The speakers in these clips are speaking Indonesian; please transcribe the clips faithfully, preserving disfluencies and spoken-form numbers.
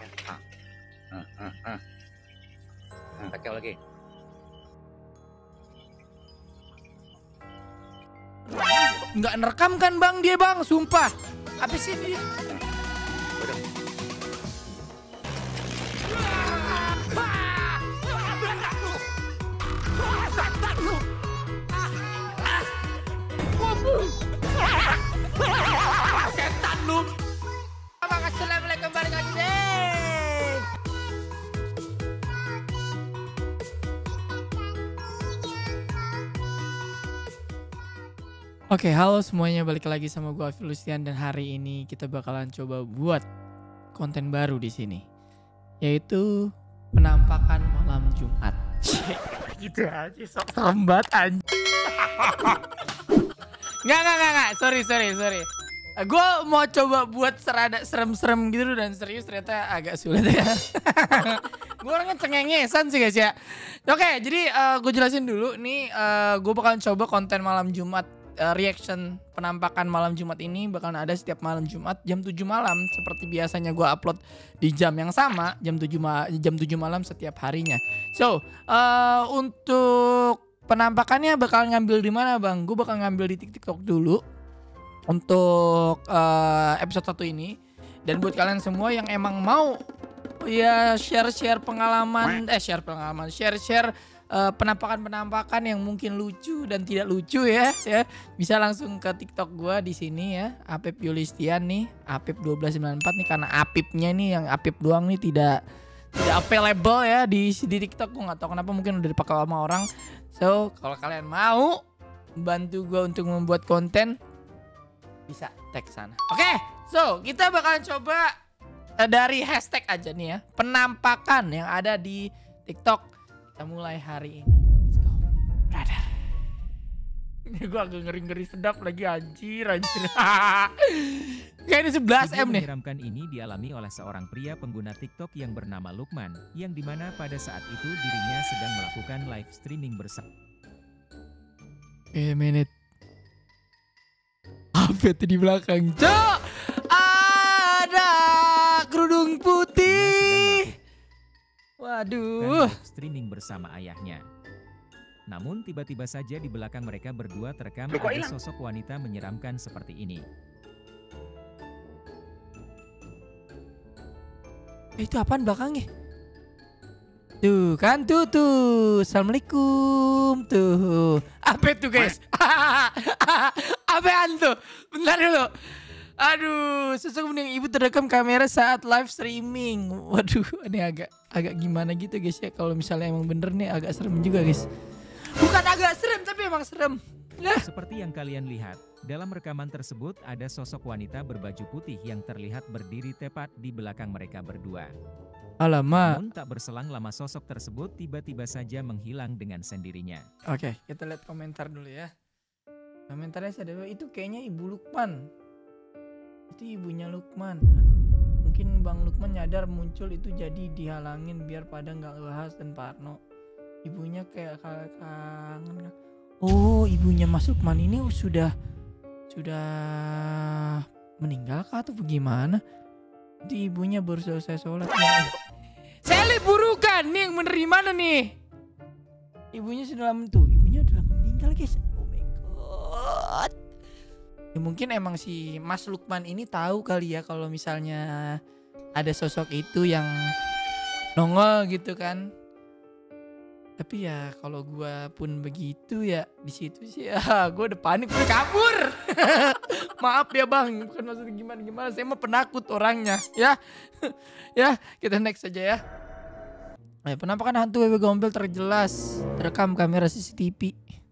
Ah, ah, ah, ah. Ah, kacau lagi. Nggak nerekam kan bang dia bang, sumpah. Apa sih dia? Waduh. Setan lu. Bang, assalamualaikum warahmatullahi wabarakatuh. Oke, halo semuanya, balik lagi sama gue Alfi Lustian dan hari ini kita bakalan coba buat konten baru di sini, yaitu penampakan malam Jumat. Gitu aja, sok serem banget anjing. Nggak, nggak, nggak, nggak, sorry, sorry, sorry. Gue mau coba buat serada serem-serem gitu dan serius ternyata agak sulit ya. Gue orangnya cengengesan sih guys ya. Oke, jadi uh, gue jelasin dulu nih, uh, gue bakalan coba konten malam Jumat. Uh, reaction penampakan malam Jumat ini bakalan ada setiap malam Jumat jam tujuh malam seperti biasanya gue upload di jam yang sama jam tujuh ma jam tujuh malam setiap harinya. So uh, untuk penampakannya bakal ngambil di mana bang? Gue bakal ngambil di TikTok dulu untuk uh, episode satu ini, dan buat kalian semua yang emang mau ya share-share pengalaman eh share pengalaman share-share Uh, penampakan-penampakan yang mungkin lucu dan tidak lucu ya, ya bisa langsung ke TikTok gue di sini ya, Apip Yulistian nih, Apip satu dua sembilan empat nih, karena Apipnya nih yang Apip doang nih tidak tidak available ya di di TikTok. Gue nggak tahu kenapa, mungkin udah dipakai sama orang. So kalau kalian mau bantu gue untuk membuat konten bisa tag sana. Oke, okay, so kita bakalan coba uh, dari hashtag aja nih ya, penampakan yang ada di TikTok. Kita mulai hari ini. Let's go, brother. Ini gue agak ngeri-ngeri sedap lagi, anjir, anjir. Kayak ini sebelas M nih. Menyeramkan ini dialami oleh seorang pria pengguna TikTok yang bernama Lukman, yang dimana pada saat itu dirinya sedang melakukan live streaming bersama. Eh, menit. Apa itu di belakang? Cok! Ada kerudung putih. Waduh. Streaming bersama ayahnya. Namun tiba-tiba saja di belakang mereka berdua terekam Loh, kok ada hilang? sosok wanita menyeramkan seperti ini. Itu apaan belakangnya? Tuh kan tuh tuh. Assalamualaikum tuh. Apa itu guys? Apaan tuh? Bentar dulu. Aduh, sosok yang ibu terekam kamera saat live streaming. Waduh, ini agak agak gimana gitu guys ya. Kalau misalnya emang bener nih agak serem juga guys. Bukan agak serem tapi emang serem. Nah. Seperti yang kalian lihat, dalam rekaman tersebut ada sosok wanita berbaju putih yang terlihat berdiri tepat di belakang mereka berdua. Alamak. Namun tak berselang lama sosok tersebut tiba-tiba saja menghilang dengan sendirinya. Oke, kita lihat komentar dulu ya. Komentarnya ada, itu kayaknya Ibu Lukman. Itu ibunya Lukman. Mungkin Bang Lukman nyadar muncul itu jadi dihalangin biar pada nggak bahas dan Parno. Ibunya kayak kangen. Oh, ibunya Mas Lukman ini sudah sudah meninggal kah atau bagaimana? Itu ibunya baru selesai sholat. Saya burukan nih yang bener di mana nih? Ibunya sudah lama tuh. Ibunya udah lama meninggal guys. Oh my god. Ya mungkin emang si Mas Lukman ini tahu kali ya kalau misalnya ada sosok itu yang nongol gitu kan. Tapi ya kalau gue pun begitu ya di situ sih ya gue udah panik, udah kabur. Maaf ya bang, bukan maksudnya gimana-gimana, saya mah penakut orangnya ya. Ya kita next saja ya. Eh, penampakan hantu W W Gombel terjelas terekam kamera C C T V.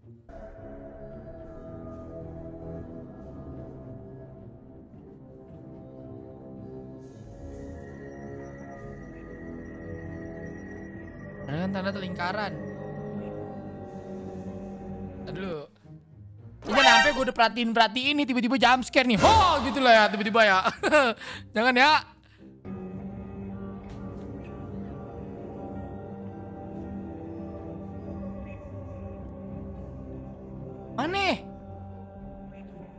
Ada kan tanda lingkaran. Aduh. Ini sampai gue udah perhatiin-perhatiin nih tiba-tiba jump scare nih. Oh gitu lah ya tiba-tiba ya. Jangan ya. Mana?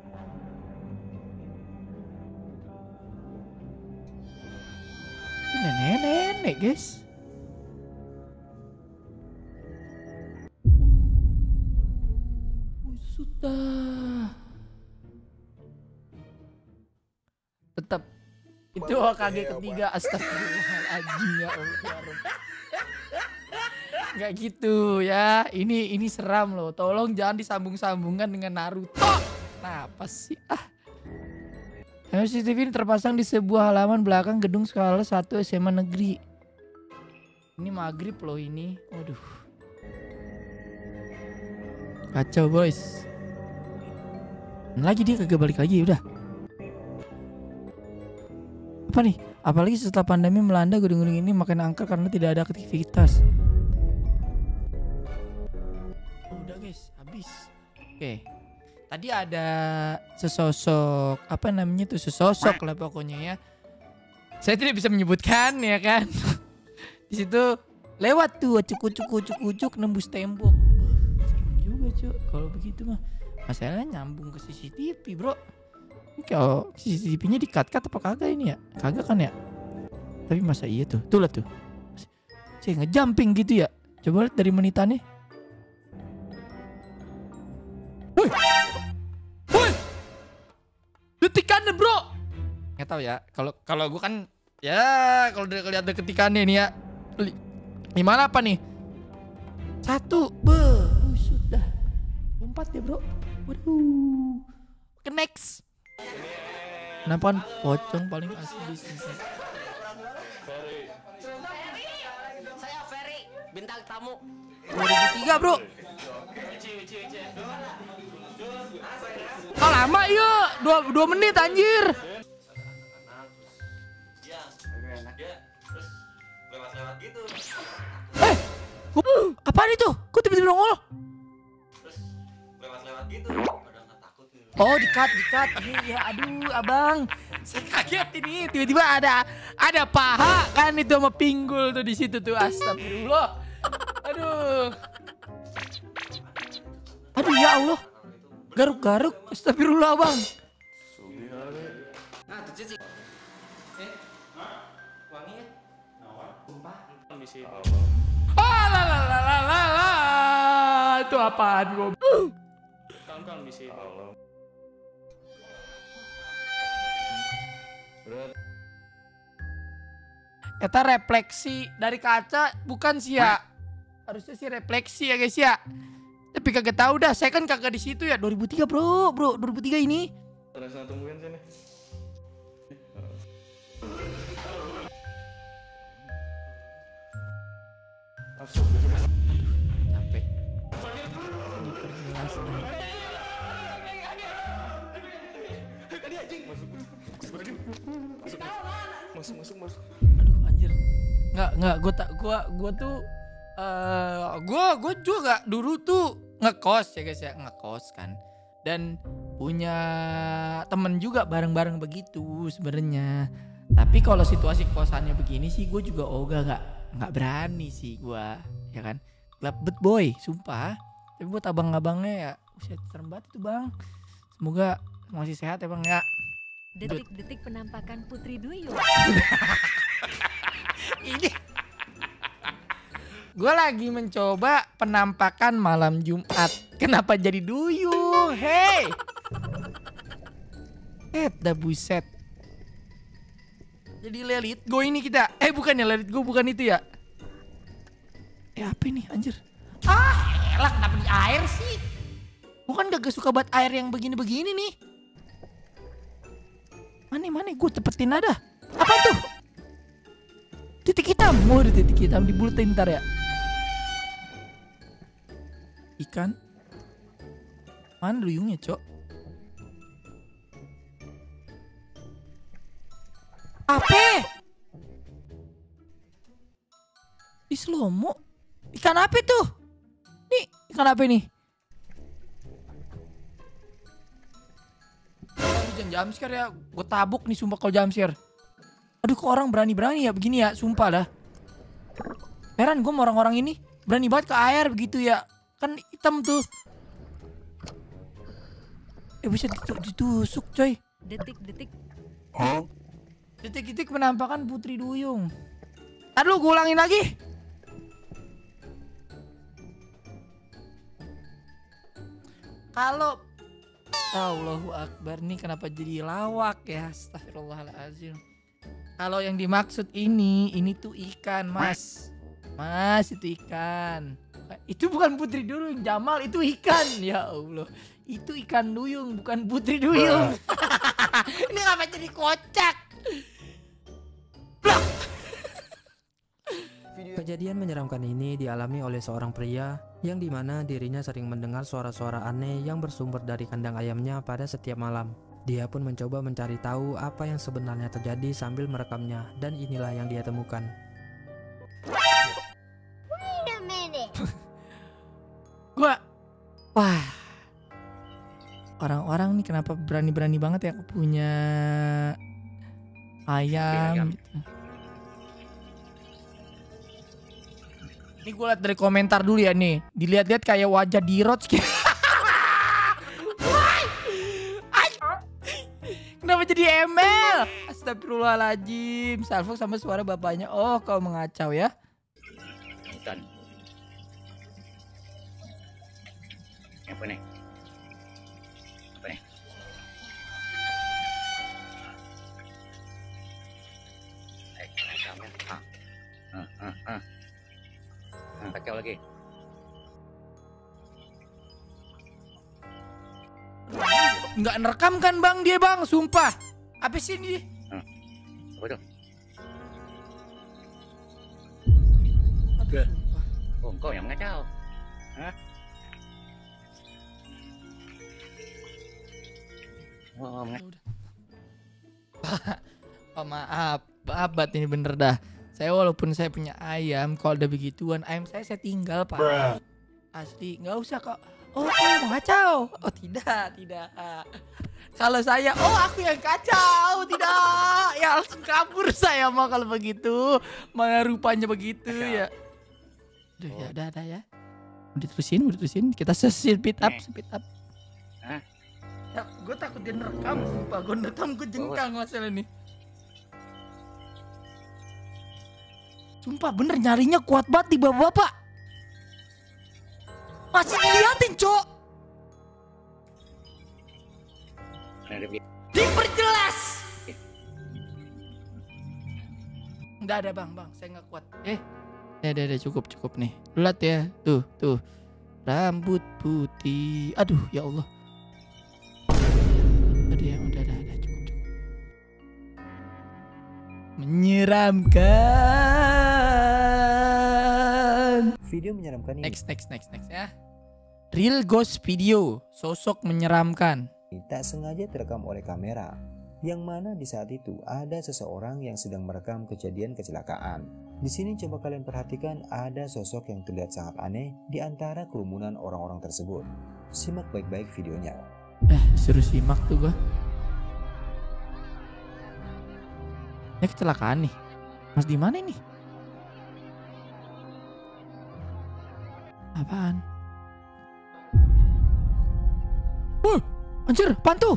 Ini nenek-nenek guys. Sudah. Tetap itu O K G ketiga. Astagfirullahaladzim ya Allah. Gak gitu ya. Ini ini seram loh. Tolong jangan disambung-sambungkan dengan Naruto. Kenapa sih? Ah. C C T V ini terpasang di sebuah halaman belakang gedung sekolah satu S M A negeri. Ini maghrib loh ini. Waduh. Kacau boys. Lagi dia kagak balik lagi udah. Apa nih? Apalagi setelah pandemi melanda, gedung-gedung ini makin angker karena tidak ada aktivitas. Oh, udah guys, habis. Oke. Tadi ada sesosok, apa namanya tuh, sesosok lah pokoknya ya. Saya tidak bisa menyebutkan ya kan. Di situ lewat tuh cukup-cukup-cukup nembus tembok. Wah, serem juga cuy kalau begitu mah. Masalahnya nyambung ke C C T V bro. Ini kalau C C T V-nya di-cut-cut apa kagak ini ya? Kagak kan ya? Tapi masa iya tuh? Tuh lah tuh. Saya ngejumping gitu ya. Coba lihat dari menitannya. Woi. Woi. Detikannya bro. Nggak tahu ya. Kalau kalau gue kan ya kalau udah lihat ketikannya nih ya. Gimana apa nih? Satu. Beuh, sudah. Empat ya bro. Waduh. Oke next. Kenapa kan pocong paling asli di sini? Saya Ferry, bintang tamu. dua ribu tiga bro. Oh lama yuk. Dua, dua menit anjir. Eh, gua, apaan itu? Kok tiba-tiba nongol? Oh di-cut, di-cut. Iya, aduh abang. Saya kaget ini. Tiba-tiba ada ada paha kan itu sama pinggul tuh di situ tuh. Astagfirullah. Aduh. Aduh ya Allah. Garuk-garuk. Astagfirullah bang. Nah, tuh cici. Eh, wangi ya? Sumpah. Oh la la la la la la. Itu apaan gua? Kawan-kawan misi. Eta refleksi dari kaca bukan sih ya? Harusnya sih refleksi ya guys ya. Tapi kagak tahu dah, saya kan kagak di situ ya. dua ribu tiga bro, bro, dua ribu tiga ini. Terasa tungguin sini. Capek. Ini perjelas nih. Masuk, masuk, masuk. Aduh anjir. Nggak, nggak, gue tak, gue, gue tuh, uh, gue, gue juga dulu tuh ngekos ya guys ya, ngekos kan. Dan punya temen juga bareng-bareng begitu sebenarnya. Tapi kalau situasi kosannya begini sih, gue juga ogah nggak, nggak berani sih gue, ya kan. Gelap bet boy, sumpah. Tapi buat abang-abangnya ya, usia serem banget itu bang. Semoga masih sehat ya bang ya. Detik-detik penampakan Putri Duyung. Ini gue lagi mencoba penampakan malam Jumat. Kenapa jadi duyung? Hey, eh, dah buset. Jadi let it go ini kita. Eh bukan ya, let it go bukan itu ya. Eh apa ini anjir? Ah elah kenapa di air sih? Bukan gak suka banget air yang begini-begini nih. Mana mana gue cepetin ada. Apa tuh? Titik hitam. Oh ada titik hitam dibulutin ntar ya. Ikan. Mana duyungnya cok? Apa? Di slomo. Ikan apa tuh? Nih ikan apa nih? Jangan jumpscare ya, gue tabuk nih sumpah kalau jumpscare. Aduh kok orang berani-berani ya begini ya, sumpah dah. Heran gue sama orang-orang ini, berani banget ke air begitu ya. Kan hitam tuh. Eh bisa ditusuk coy. Detik-detik. Detik-detik penampakan Putri Duyung. Aduh, gue ulangin lagi. Kalau Allahu Akbar, nih kenapa jadi lawak ya? Astagfirullahaladzim. Kalau yang dimaksud ini, ini tuh ikan, Mas. Mas, itu ikan. Itu bukan Putri Duyung, Jamal, itu ikan. Ya Allah. Itu ikan duyung, bukan Putri Duyung. Ini ngapa jadi kocak? Kejadian menyeramkan ini dialami oleh seorang pria yang dimana dirinya sering mendengar suara-suara aneh yang bersumber dari kandang ayamnya pada setiap malam. Dia pun mencoba mencari tahu apa yang sebenarnya terjadi sambil merekamnya, dan inilah yang dia temukan. Gua, wah, orang-orang nih kenapa berani-berani banget ya punya ayam gitu. Ini gue liat dari komentar dulu ya nih. Dilihat-lihat kayak wajah Dirots gitu. Kenapa jadi M L? Astagfirullahaladzim. Salfok sama suara bapaknya. Oh, kau mengacau ya. Ikan. Apa nih? Apa nih? Eh, kamera. Ah. Ah, ah, ah. Ah, kacau lagi. Nggak nerekam kan bang dia bang, sumpah. Apa sih ini? Ah. Apa tuh? Aduh, sumpah. Oh, kau yang ngacau. Hah? Oh, Udah. Oh, maaf, maaf bat ini bener dah. Saya walaupun saya punya ayam, kalau ada begituan ayam saya saya tinggal pak. Bruh. Asli, nggak usah kok. Oh, kau mau kacau? Oh tidak, tidak. Kalau saya, oh aku yang kacau, tidak. Ya langsung kabur saya mah kalau begitu. Mana rupanya begitu ya. Udah ya, udah, udah ya. Udah terusin, udah terusin. Kita speed up, speed up. Hah? Ya, gue takut dia nerekam, sumpah. Gue nerekam, gue jengkang masalah ini. Sumpah bener nyarinya kuat banget di bapak-bapak. Masih diliatin cok. Diperjelas. Enggak ada bang, bang saya nggak kuat. Eh, ya udah, udah cukup cukup nih. Lihat ya, tuh tuh rambut putih. Aduh ya Allah. Aduh ya udah, udah, udah cukup cukup. Menyeramkan. Video menyeramkan ini Next next next next ya. Real ghost video, sosok menyeramkan. tak sengaja terekam oleh kamera, yang mana di saat itu ada seseorang yang sedang merekam kejadian kecelakaan. Di sini coba kalian perhatikan, ada sosok yang terlihat sangat aneh di antara kerumunan orang-orang tersebut. Simak baik-baik videonya. Eh, suruh simak tuh gua. Ini kecelakaan nih. Mas di mana nih? Apaan? Wuh, anjir, pantu.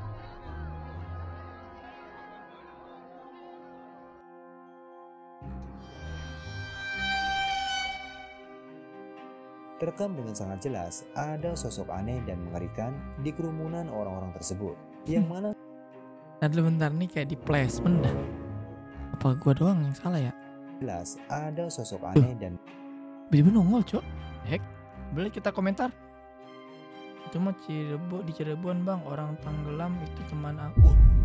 Terekam dengan sangat jelas, ada sosok aneh dan mengerikan di kerumunan orang-orang tersebut. Yang mana Nah dulu bentar nih kayak di placement dah. Apa gua doang yang salah ya? jelas ada sosok aneh dan Bener-bener nongol cok. Hek, boleh kita komentar? Itu mah Cirebon, di Cirebon bang, orang tenggelam itu teman aku.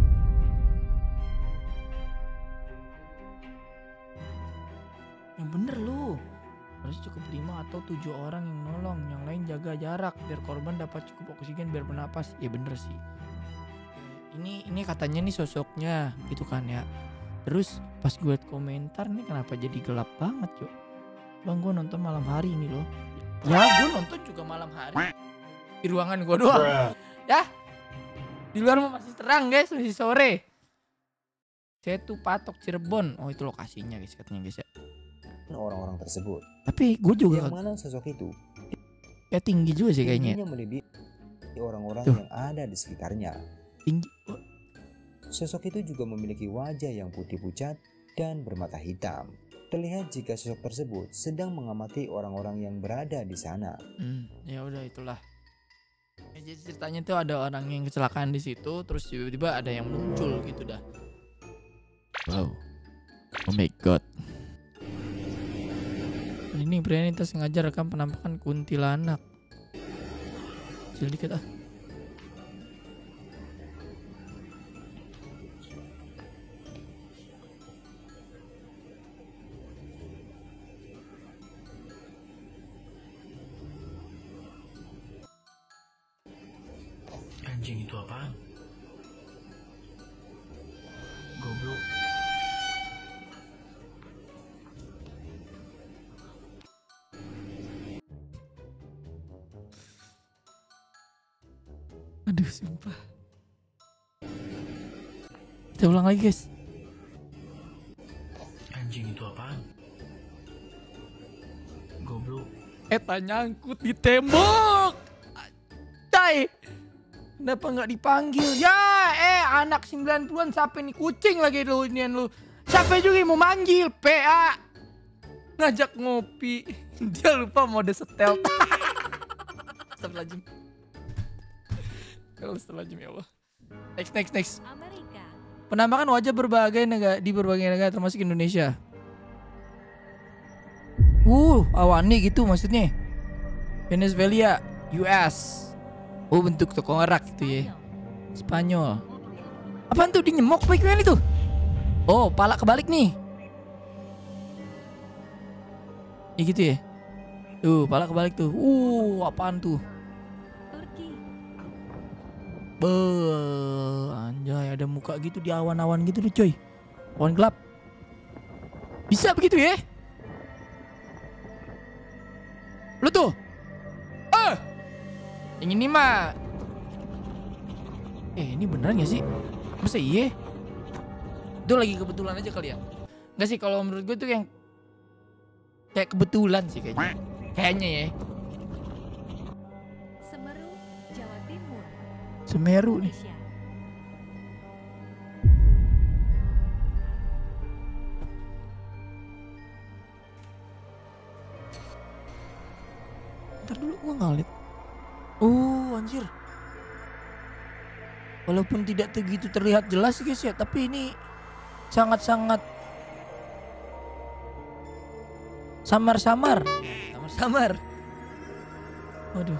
Yang bener lu. Harus cukup lima atau tujuh orang yang nolong, yang lain jaga jarak biar korban dapat cukup oksigen biar bernapas. Ya bener sih. Ini ini katanya nih sosoknya gitu kan ya. Terus pas gue komentar nih kenapa jadi gelap banget cok. Bang gue nonton malam hari ini loh. Ya gue nonton juga malam hari. Di ruangan gue doang. Ya. Di luar mah masih terang guys, masih sore. Saya tuh Patok Cirebon. Oh itu lokasinya guys katanya guys ya. orang-orang tersebut. Tapi gue juga Yang mana sosok itu ya tinggi juga sih kayaknya. tingginya melebihi orang-orang Tuh. yang ada di sekitarnya. Tinggi. Oh, Sosok itu juga memiliki wajah yang putih pucat dan bermata hitam. Terlihat jika sosok tersebut sedang mengamati orang-orang yang berada di sana. Hmm, ya udah itulah. Ya, jadi ceritanya tuh ada orang yang kecelakaan di situ, terus tiba-tiba ada yang muncul gitu dah. Wow, oh my god. Ini pria ini sengaja rekam penampakan kuntilanak. Kecil dikit ah. Anjing itu apaan? Goblok. Aduh sumpah. Kita ulang lagi guys. Anjing itu apaan? Goblok. Eta nyangkut di tembok. Cai. Kenapa nggak dipanggil? Ya, eh anak sembilan puluhan siapa nih, kucing lagi lu inian lu. Siapa juga yang mau manggil? P A ngajak ngopi. Dia lupa mode setel. Astagfirullahaladzim. Astagfirullahaladzim ya Allah. Next next next. Amerika. Penampakan wajah berbagai negara di berbagai negara termasuk Indonesia. Uh, awani gitu maksudnya. Venezuela, U S. Oh bentuk tengkorak gitu ya. Spanyol. Apaan tuh, di nyemok baik itu? Oh pala kebalik nih. Ya gitu ya. Tuh pala kebalik tuh. Uh apaan tuh? Turki. Beuh, anjay ada muka gitu di awan-awan gitu tuh coy. Awan gelap. Bisa begitu ya? Lu tuh. Ah. Yang ini mah. Eh ini beneran gak sih? Masa iya? Itu lagi kebetulan aja kali ya? Enggak sih, kalau menurut gue tuh yang kayak kebetulan sih kayaknya. Kayaknya ya. Semeru, Jawa Timur. Semeru nih. Indonesia. Ntar dulu gue ngeliat. Oh anjir. Walaupun tidak begitu terlihat jelas guys ya, tapi ini sangat-sangat samar-samar. Samar-samar. Waduh.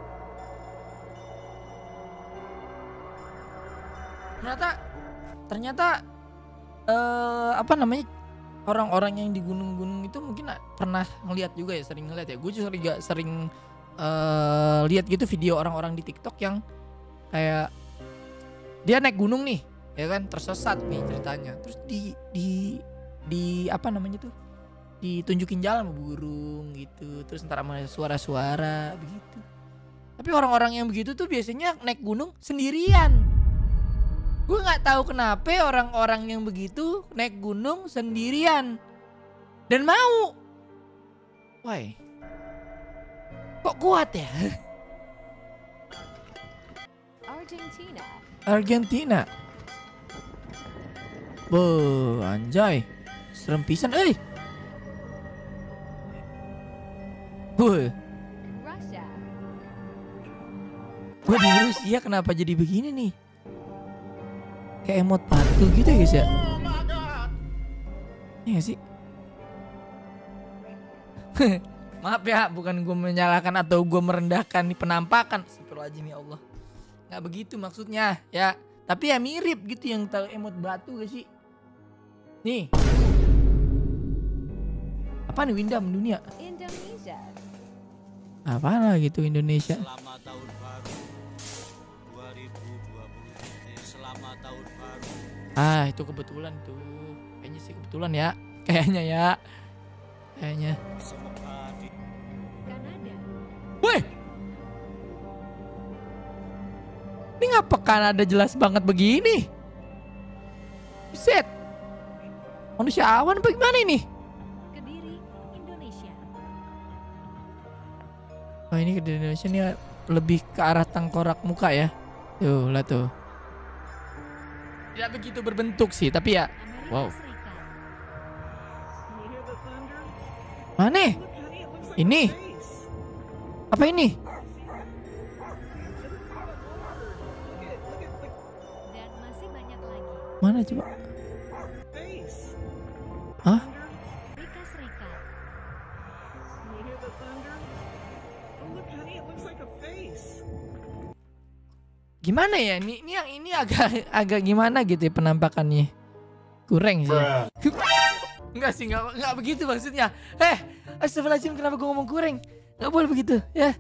Ternyata ternyata eh, apa namanya, orang-orang yang di gunung-gunung itu mungkin pernah ngelihat juga ya, sering ngelihat ya. Gue juga sering sering uh, lihat gitu video orang-orang di TikTok yang kayak dia naik gunung nih, ya kan, tersesat nih ceritanya. Terus di di di apa namanya tuh? Ditunjukin jalan sama burung gitu. Terus ntar sama suara-suara begitu. Tapi orang-orang yang begitu tuh biasanya naik gunung sendirian. Gue nggak tahu kenapa orang-orang yang begitu naik gunung sendirian dan mau. Why? Kok kuat ya? Argentina. Argentina. Boh, anjay. Serem pisan, eh. Boh. Russia. Gue di Rusia kenapa jadi begini nih? Kayak emot batu gitu ya guys ya. Iya gak sih? Maaf ya, bukan gue menyalahkan atau gue merendahkan nih penampakan. Astagfirullahaladzim ya Allah. Gak begitu maksudnya ya. Tapi ya mirip gitu yang tahu emot batu gak sih? Nih. Apa nih Windam dunia? Indonesia. Apaan lah gitu Indonesia? Selamat tahun baru dua ribu dua puluh tiga. Selamat tahun baru. Ah itu kebetulan tuh. Kayaknya sih kebetulan ya. Kayaknya ya. Kayaknya. Kanada. Wih. Ini ngapa Kanada jelas banget begini? Buset. Manusia awan apa gimana ini? Kediri, Indonesia. Oh ini ke Indonesia nih lebih ke arah tengkorak muka ya. Tuh lah tuh. Tidak begitu berbentuk sih tapi ya. Amerika Wow. Serikat. Mana? Ini? Apa ini? Dan masih banyak lagi. Mana coba? Hah? Amerika Serikat. Gimana ya? Ini, ini yang ini agak agak gimana gitu ya penampakannya. Kurang sih. Enggak sih, enggak, enggak begitu maksudnya. Eh, astagfirullahaladzim, kenapa gue ngomong kurang? Enggak boleh begitu, ya.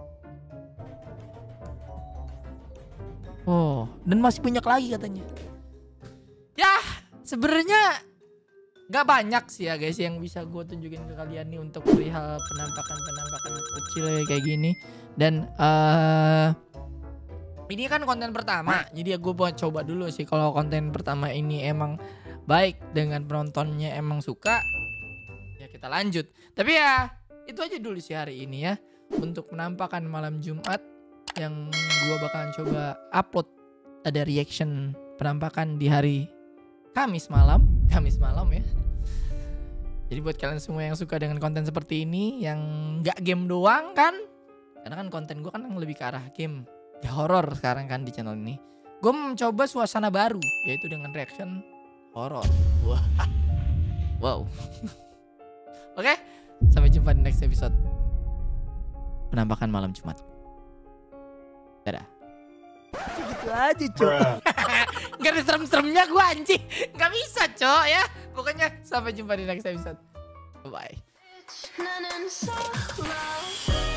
Oh, dan masih banyak lagi katanya. Ya, sebenarnya nggak banyak sih ya guys yang bisa gue tunjukin ke kalian nih untuk perihal penampakan-penampakan kecil kayak gini. Dan uh, ini kan konten pertama, jadi ya gue mau coba dulu sih kalau konten pertama ini emang baik dengan penontonnya emang suka, ya kita lanjut. Tapi ya itu aja dulu sih hari ini ya untuk penampakan malam Jumat yang gue bakalan coba upload. Ada reaction penampakan di hari Kamis malam, Kamis malam ya. Jadi buat kalian semua yang suka dengan konten seperti ini, yang nggak game doang kan, karena kan konten gue kan yang lebih ke arah game, ya horor sekarang kan di channel ini. Gue mencoba suasana baru, yaitu dengan reaction horor. Wah, wow. Oke, sampai jumpa di next episode penampakan malam Jumat. Dadah. Gitu aja cok. Gak ada serem-seremnya gue anjing. Gak bisa cok ya. Pokoknya sampai jumpa di next episode. Bye.